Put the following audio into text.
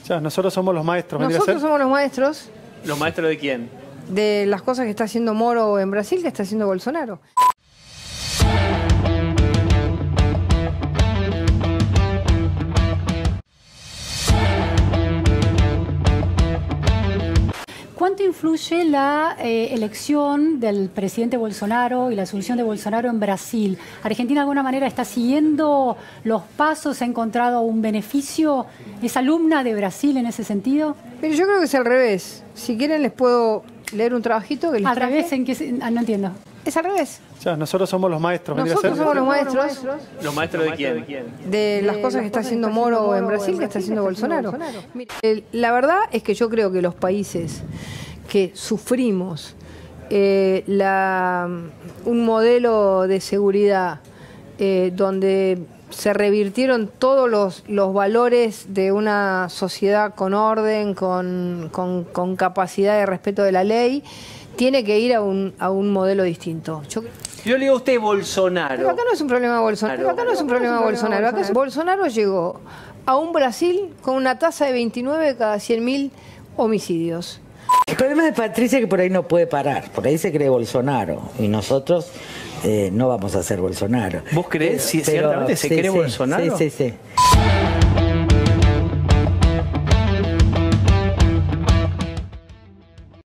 Ya, nosotros somos los maestros. Nosotros somos los maestros. ¿Los maestros de quién? De las cosas que está haciendo Moro en Brasil, que está haciendo Bolsonaro. ¿Cuánto influye la elección del presidente Bolsonaro y la asunción de Bolsonaro en Brasil? ¿Argentina de alguna manera está siguiendo los pasos? ¿Ha encontrado un beneficio? ¿Es alumna de Brasil en ese sentido? Pero yo creo que es al revés. Si quieren les puedo leer un trabajito que les ¿Al traje. revés? ¿En qué no entiendo? Es al revés. Ya, nosotros somos los maestros. Nosotros somos los maestros. ¿Los maestros de quién? De las cosas que está haciendo Moro en Brasil, que está haciendo Bolsonaro. Mire, la verdad es que yo creo que los países que sufrimos un modelo de seguridad donde se revirtieron todos los valores de una sociedad con orden, con capacidad de respeto de la ley, tiene que ir a un modelo distinto. Yo le digo a usted Bolsonaro. Pero acá no es un problema Bolsonaro. Bolsonaro llegó a un Brasil con una tasa de 29 de cada 100.000 homicidios. El problema de Patricia es que por ahí no puede parar. Por ahí se cree Bolsonaro. Y nosotros no vamos a ser Bolsonaro. ¿Vos creés? ¿Ciertamente se cree Bolsonaro? Sí.